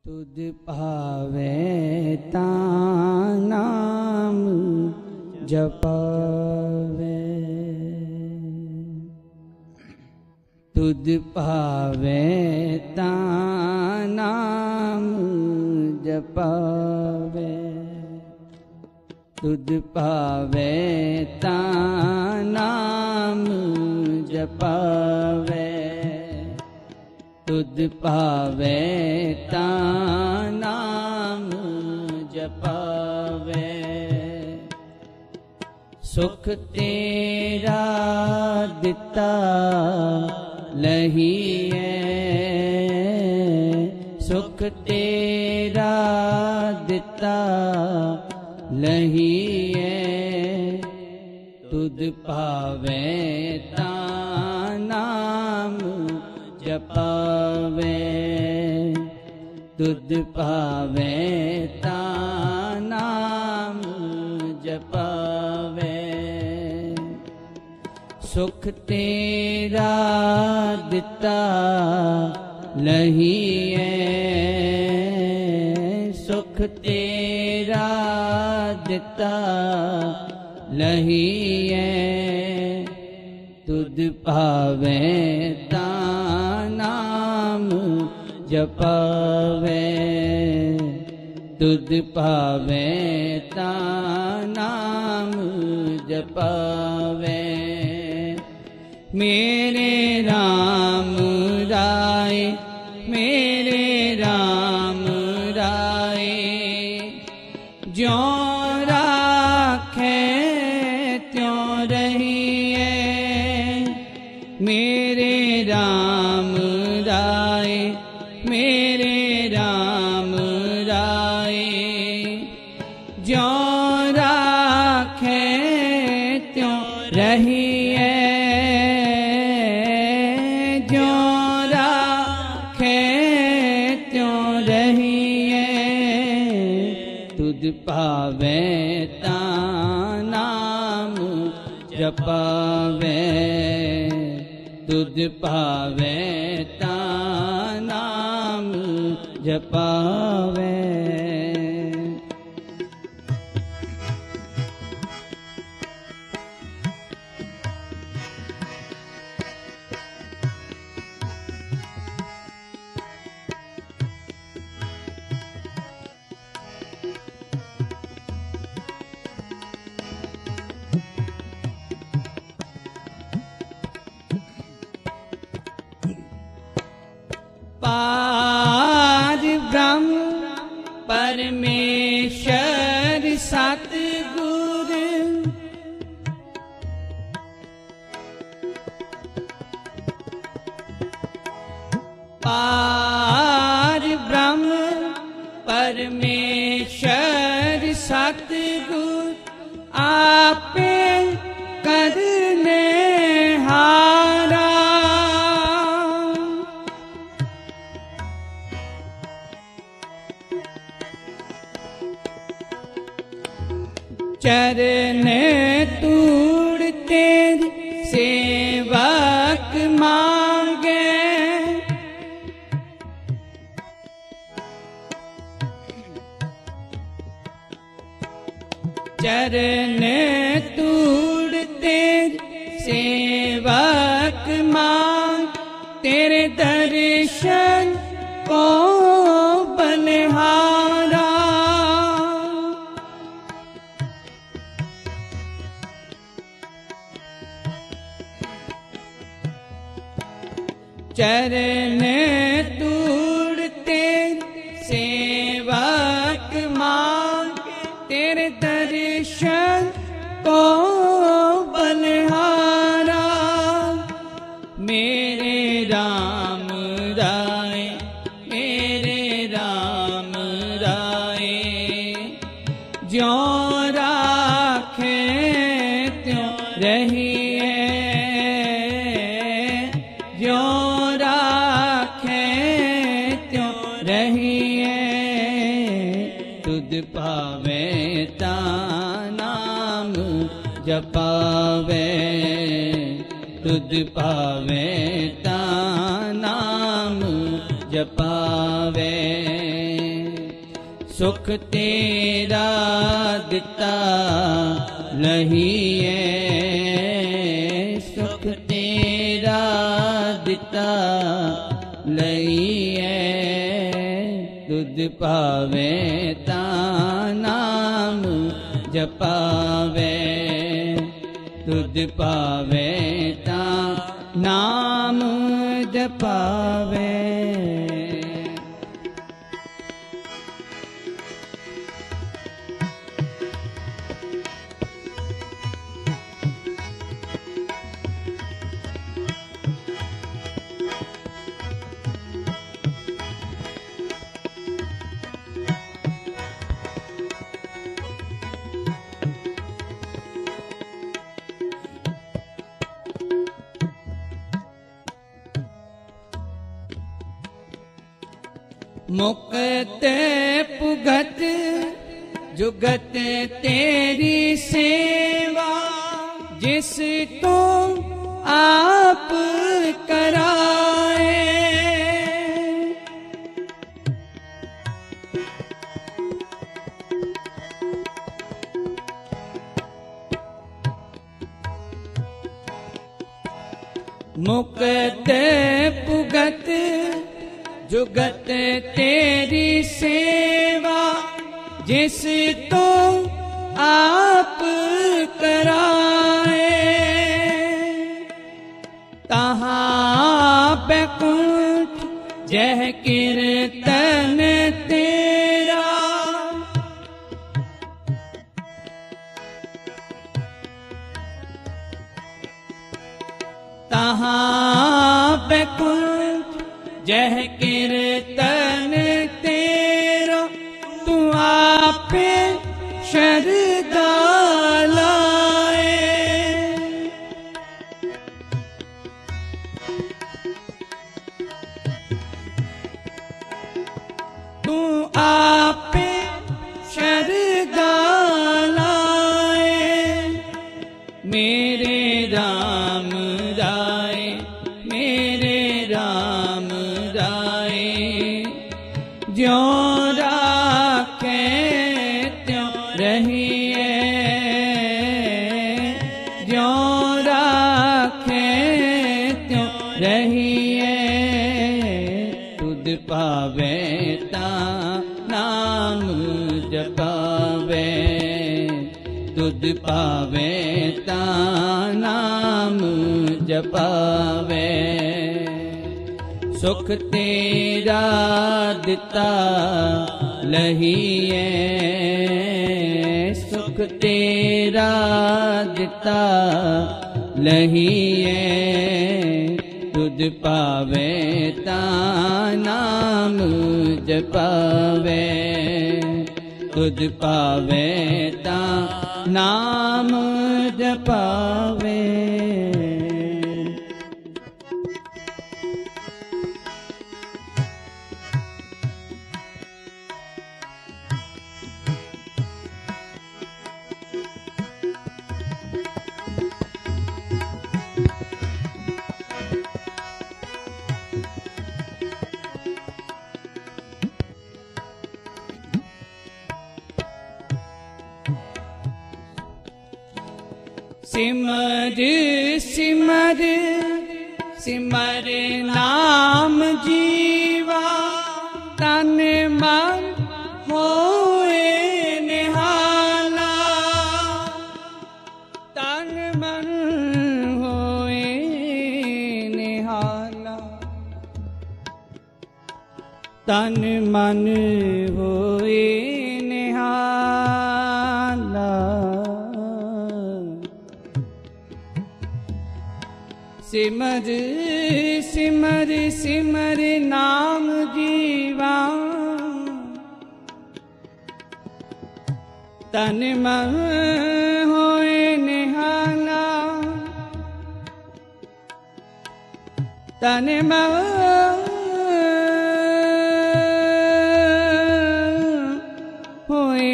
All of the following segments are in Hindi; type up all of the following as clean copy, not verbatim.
तुद पावे ता नाम जपावे, तुद पावे ता नाम जपावे, तुद पावे ता नाम जपावे, तुद पावे ता नाम जपावे। सुख तेरा दिता लहीए, सुख तेरा दिता लहीए, तुद पावे ता नाम जपावे, तुद पावे ता नाम जपावे। सुख तेरा दिता लहीए, सुख तेरा दिता लहीए, तुद पावे ता नाम जपावे, तुद पावे ता नाम जपावे। मेरे राम राय, मेरे राम राय, ज्यों राखे त्यों रहिए। मेरे राम राय, मेरे राम राय, ज्यों राखे त्यों रहिए, ज्यों राखे त्यों रहिए, तुद पावे ता नाम जपावे, तुद पावे ता नाम जपावे। पार ब्रह्म परमेश्वर सतगुर, पार ब्रह्म परमेश्वर सतगुर, आपे करने हारा। चरण तूड़ तेरी सेवक मांगे, चरण तूड़ तेरी सेवक मांग, तेरे दर्शन को बलिहारा। चरण तूड़ तेरी सेवक मांग, तेरे दर्शन को बलिहारा। मेरे राम राय, मेरे राम राय, ज्यों राखे त्यों रहिए, ज्यों राखे त्यों रहिए, तुद पावे ता नाम जपावे, तुद पावे ता नाम जपावे। सुख तेरा दिता लहीए, सुख तेरा दिता लहीए। तुध पावे ता नाम जपावे, तुध पावे ता नाम जपावे। मुक्त पुगत जुगत तेरी सेवा, जिस तो आप कराए। मुक्त पुगत जुगत तेरी सेवा, जिस तो आप कराए। तहाँ बैकुंठ जह कीर्तन तेरा, तहाँ बैकुंठ जह कीर्तन तेरा। तू आपे शरदा लाए, तू आपे शरदा लाए। मेरे राम राय, मेरे राम ज्यों राखे त्यों रहिए, ज्यों राखे त्यों रहिए। तुध पावे ता नाम जपावे, तुध पावे ता नाम जपावे। सुख तेरा दिता लहीए, सुख तेरा दिता लहीए। तुध पावे ता नाम जपावे, तुध पावे ता नाम जपावे। सिमर सिमर सिमर नाम जीवा, तन मन होए निहाला, तन मन होए निहाला, तन मन होए निहाला। सिमर सिमर सिमर नाम जीवा, तन मन होए निहाला, तन मन होए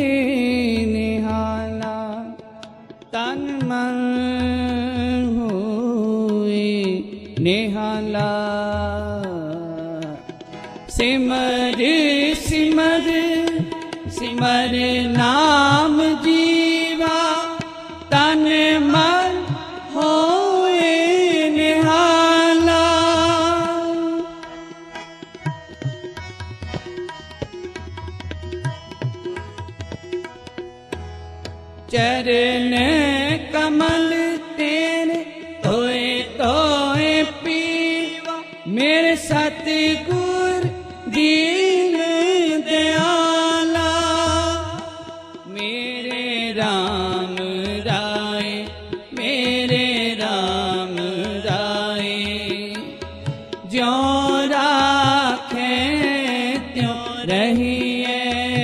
निहाला, तन मन निहाला। सिमर सिमर सिमर नाम जीवा तन मन होए निहाला। चरण कमल तेरे धोए धोए पीवा मेरे सतगुर दीन दयाला। मेरे राम राय मेरे राम राय ज्यों राखे त्यों रहिए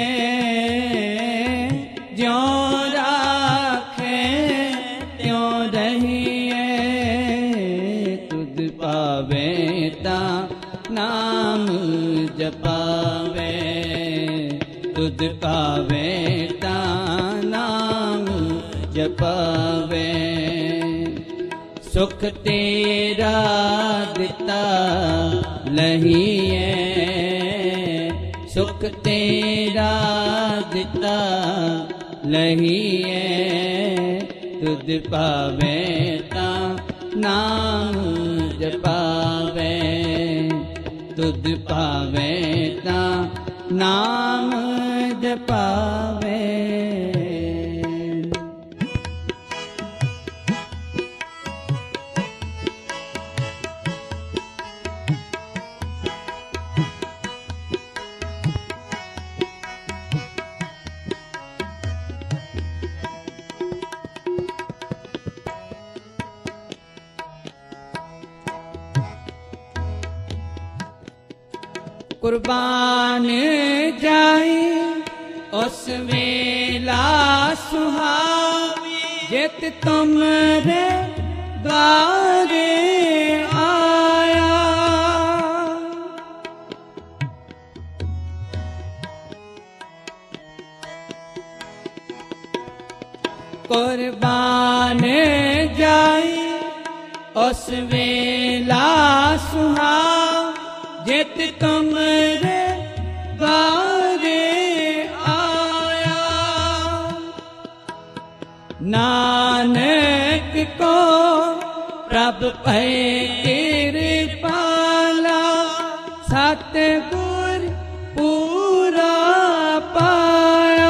ज्यों राखे त्यों रहिए। तुध पावे ता नाम जपावे तुध पावे ता नाम जपावे। सुख तेरा दिता लहिए सुख तेरा दिता लहिए। तुध पावे ता नाम जपावे तुध पावे ता नाम जपावे। कुर्बान जाए उस वेला सुहावी जित तुमरे द्वारे आया। कुर्बान जाए उस वेला सुहावी जित तुमरे द्वारे आया। नानक को प्रभ भय कृपाला सतगुर पूरा पाया।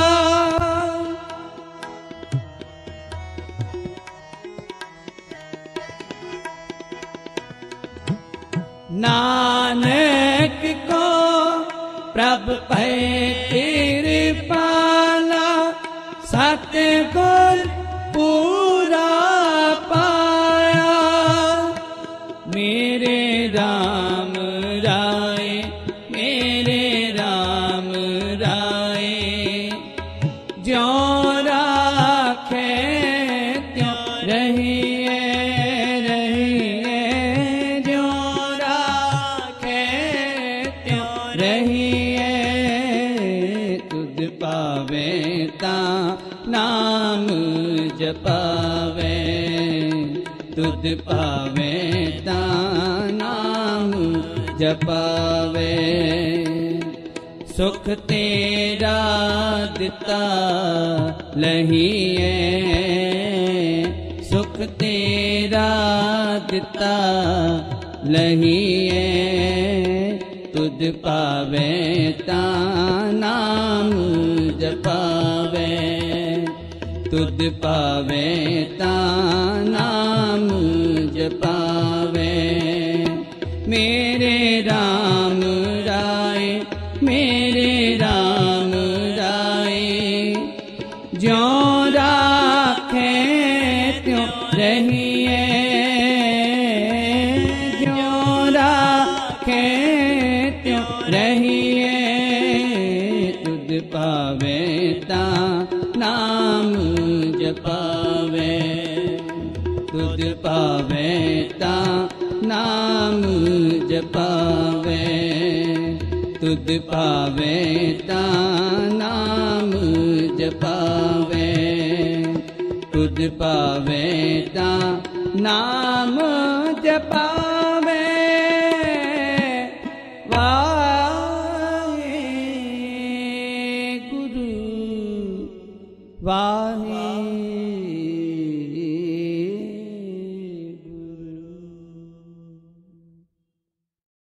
नानक को प्रभ भय कृपाला सतगुर पूरा पाया। मेरे राम राय मेरे राम राय ज्यों राखे त्यों रहिए नाम जपावे तुध पावे ता नाम जपावे। सुख तेरा दिता लहिए सुख तेरा दिता लहिए। तुध पावे ता नाम जपावे तुध पावे ता नाम जपावे। मेरे राम राय मेरे राम राय ज्यों राखे त्यों रहिए ज्यों राखे त्यों रहिए। तुध पावे ता नाम जपावे तुध पावे ता नाम जपावे तुध पावे ता नाम जपावे तुध पावे ता नाम जपावे। वाहे गुरु। वाहे